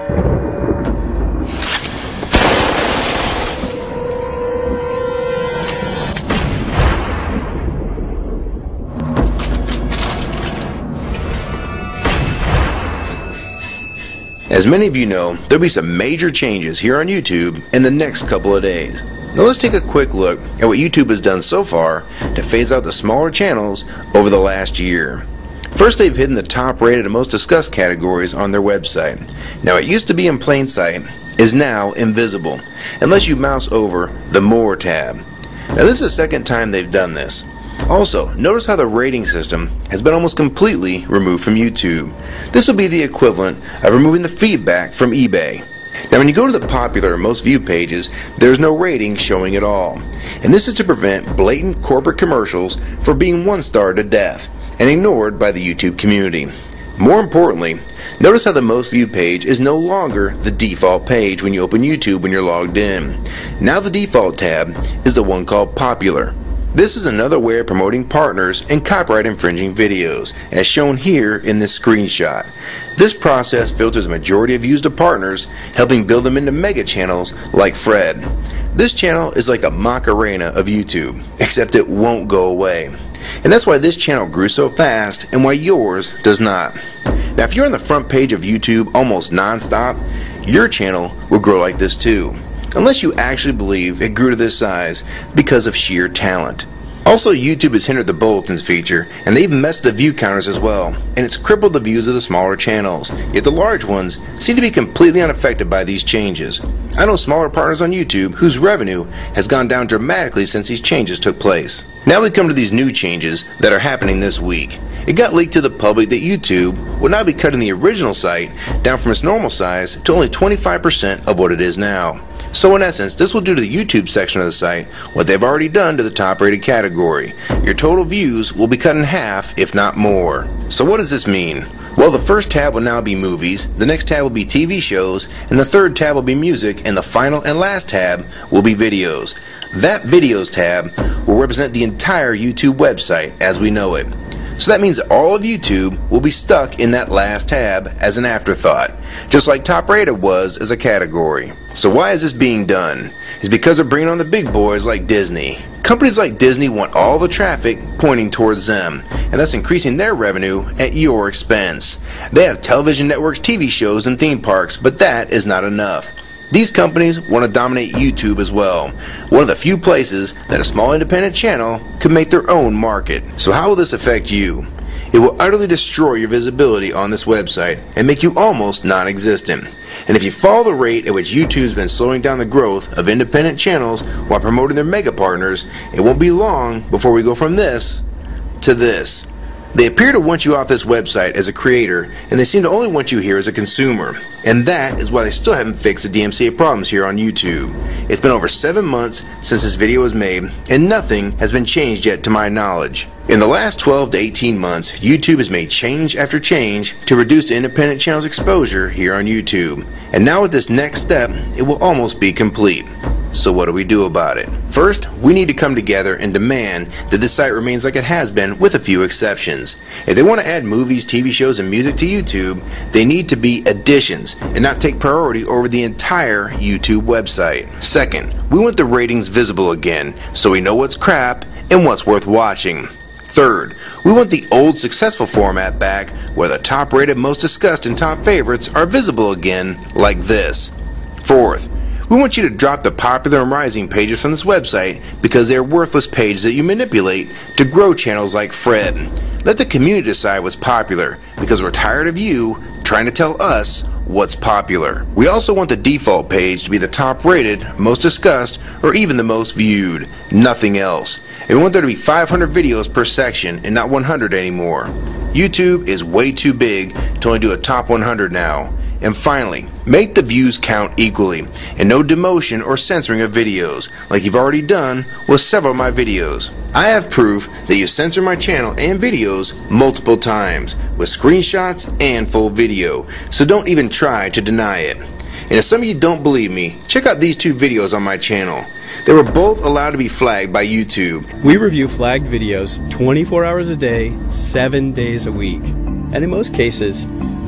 As many of you know, there'll be some major changes here on YouTube in the next couple of days. Now let's take a quick look at what YouTube has done so far to phase out the smaller channels over the last year. First, they've hidden the top rated and most discussed categories on their website. Now it used to be in plain sight, is now invisible, unless you mouse over the More tab. Now this is the second time they've done this. Also, notice how the rating system has been almost completely removed from YouTube. This will be the equivalent of removing the feedback from eBay. Now when you go to the popular or most viewed pages, there's no rating showing at all. And this is to prevent blatant corporate commercials for being one-starred to death and ignored by the YouTube community. More importantly, notice how the most viewed page is no longer the default page when you open YouTube when you're logged in. Now the default tab is the one called Popular. This is another way of promoting partners and copyright infringing videos, as shown here in this screenshot. This process filters a majority of views to partners, helping build them into mega channels like Fred. This channel is like a Macarena of YouTube, except it won't go away. And that's why this channel grew so fast and why yours does not. Now if you're on the front page of YouTube almost non-stop, your channel will grow like this too. Unless you actually believe it grew to this size because of sheer talent. Also, YouTube has hindered the bulletins feature, and they've messed the view counters as well, and it's crippled the views of the smaller channels, yet the large ones seem to be completely unaffected by these changes. I know smaller partners on YouTube whose revenue has gone down dramatically since these changes took place. Now we come to these new changes that are happening this week. It got leaked to the public that YouTube will now be cutting the original site down from its normal size to only 25% of what it is now. So in essence, this will do to the YouTube section of the site what they've already done to the top rated category. Your total views will be cut in half, if not more. So what does this mean? Well, the first tab will now be movies, the next tab will be TV shows, and the third tab will be music, and the final and last tab will be videos. That videos tab will represent the entire YouTube website as we know it. So that means that all of YouTube will be stuck in that last tab as an afterthought, just like top rated was as a category. So why is this being done? It's because they're bringing on the big boys like Disney. Companies like Disney want all the traffic pointing towards them, and that's increasing their revenue at your expense. They have television networks, TV shows, and theme parks, but that is not enough. These companies want to dominate YouTube as well, one of the few places that a small independent channel could make their own market. So how will this affect you? It will utterly destroy your visibility on this website and make you almost non-existent. And if you follow the rate at which YouTube's been slowing down the growth of independent channels while promoting their mega partners, it won't be long before we go from this to this. They appear to want you off this website as a creator, and they seem to only want you here as a consumer. And that is why they still haven't fixed the DMCA problems here on YouTube. It's been over 7 months since this video was made, and nothing has been changed yet to my knowledge. In the last 12 to 18 months, YouTube has made change after change to reduce the independent channel's exposure here on YouTube. And now with this next step, it will almost be complete. So what do we do about it? First, we need to come together and demand that this site remains like it has been with a few exceptions. If they want to add movies, TV shows, and music to YouTube, they need to be additions and not take priority over the entire YouTube website. Second, we want the ratings visible again so we know what's crap and what's worth watching. Third, we want the old successful format back where the top rated, most discussed, and top favorites are visible again like this. Fourth, we want you to drop the popular and rising pages from this website because they are worthless pages that you manipulate to grow channels like Fred. Let the community decide what's popular because we're tired of you trying to tell us what's popular. We also want the default page to be the top rated, most discussed, or even the most viewed. Nothing else. And we want there to be 500 videos per section and not 100 anymore. YouTube is way too big to only do a top 100 now. And finally, make the views count equally, and no demotion or censoring of videos, like you've already done with several of my videos. I have proof that you censor my channel and videos multiple times, with screenshots and full video, so don't even try to deny it. And if some of you don't believe me, check out these two videos on my channel. They were both allowed to be flagged by YouTube. We review flagged videos 24 hours a day, 7 days a week. And in most cases,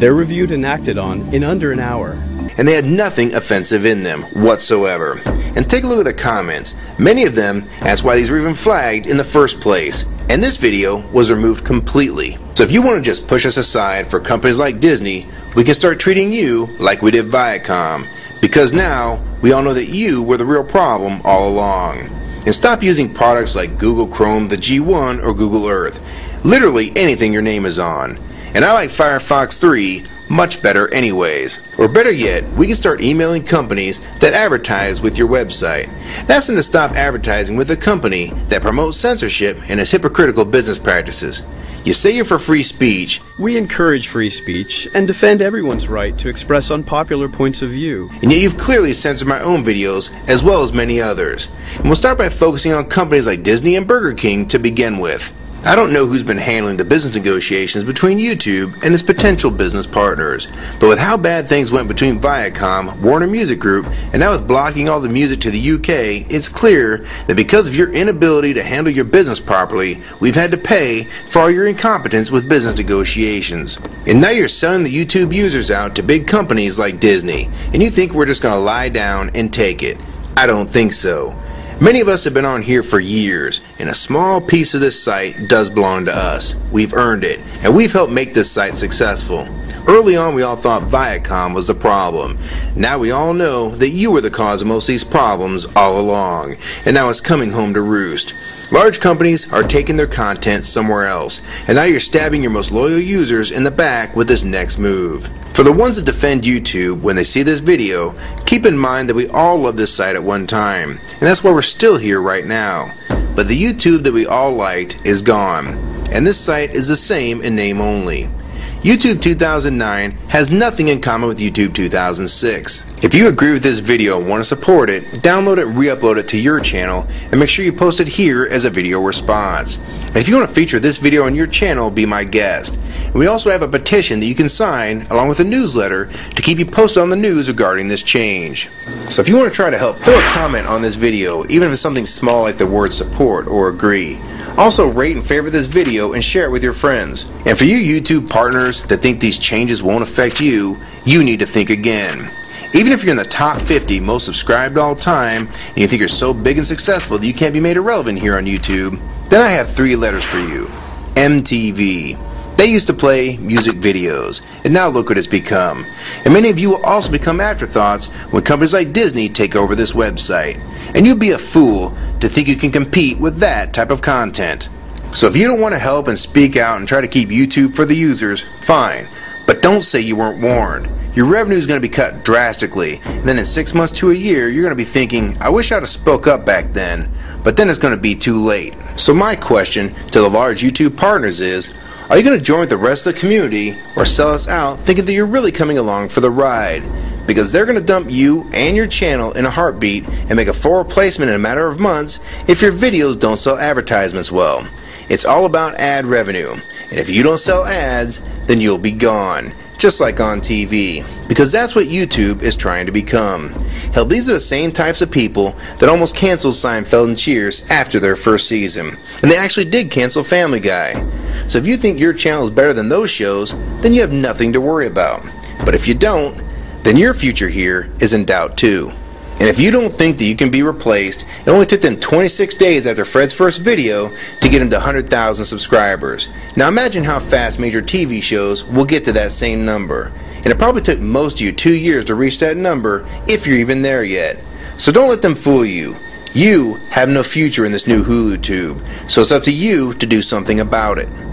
They're reviewed and acted on in under an hour. And they had nothing offensive in them whatsoever. And take a look at the comments. Many of them asked why these were even flagged in the first place. And this video was removed completely. So if you want to just push us aside for companies like Disney, we can start treating you like we did Viacom. Because now, we all know that you were the real problem all along. And stop using products like Google Chrome, the G1, or Google Earth. Literally anything your name is on. And I like Firefox 3 much better anyways. Or better yet, we can start emailing companies that advertise with your website. That's to stop advertising with a company that promotes censorship and has hypocritical business practices. You say you're for free speech. We encourage free speech and defend everyone's right to express unpopular points of view. And yet you've clearly censored my own videos as well as many others. And we'll start by focusing on companies like Disney and Burger King to begin with. I don't know who's been handling the business negotiations between YouTube and its potential business partners, but with how bad things went between Viacom, Warner Music Group, and now with blocking all the music to the UK, it's clear that because of your inability to handle your business properly, we've had to pay for all your incompetence with business negotiations. And now you're selling the YouTube users out to big companies like Disney, and you think we're just going to lie down and take it. I don't think so. Many of us have been on here for years, and a small piece of this site does belong to us. We've earned it, and we've helped make this site successful. Early on, we all thought Viacom was the problem. Now we all know that you were the cause of most of these problems all along, and now it's coming home to roost. Large companies are taking their content somewhere else, and now you're stabbing your most loyal users in the back with this next move. For the ones that defend YouTube when they see this video, keep in mind that we all loved this site at one time, and that's why we're still here right now. But the YouTube that we all liked is gone, and this site is the same in name only. YouTube 2009 has nothing in common with YouTube 2006. If you agree with this video and want to support it, download it and re-upload it to your channel, and make sure you post it here as a video response. And if you want to feature this video on your channel, be my guest. And we also have a petition that you can sign along with a newsletter to keep you posted on the news regarding this change. So if you want to try to help, throw a comment on this video, even if it's something small like the word support or agree. Also rate and favorite this video and share it with your friends. And for you YouTube partners that think these changes won't affect you, you need to think again. Even if you're in the top 50 most subscribed all time, and you think you're so big and successful that you can't be made irrelevant here on YouTube, then I have 3 letters for you. MTV. They used to play music videos, and now look what it's become. And many of you will also become afterthoughts when companies like Disney take over this website. And you'd be a fool to think you can compete with that type of content. So if you don't want to help and speak out and try to keep YouTube for the users, fine. But don't say you weren't warned. Your revenue is going to be cut drastically, and then in 6 months to a year, you're going to be thinking, I wish I'd have spoke up back then, but then it's going to be too late. So my question to the large YouTube partners is, are you going to join with the rest of the community or sell us out thinking that you're really coming along for the ride? Because they're going to dump you and your channel in a heartbeat and make a full replacement in a matter of months if your videos don't sell advertisements well. It's all about ad revenue, and if you don't sell ads, then you'll be gone. Just like on TV, because that's what YouTube is trying to become. Hell, these are the same types of people that almost canceled Seinfeld and Cheers after their first season, and they actually did cancel Family Guy. So if you think your channel is better than those shows, then you have nothing to worry about. But if you don't, then your future here is in doubt too. And if you don't think that you can be replaced, it only took them 26 days after Fred's first video to get him to 100,000 subscribers. Now imagine how fast major TV shows will get to that same number. And it probably took most of you 2 years to reach that number, if you're even there yet. So don't let them fool you. You have no future in this new Hulu tube, so it's up to you to do something about it.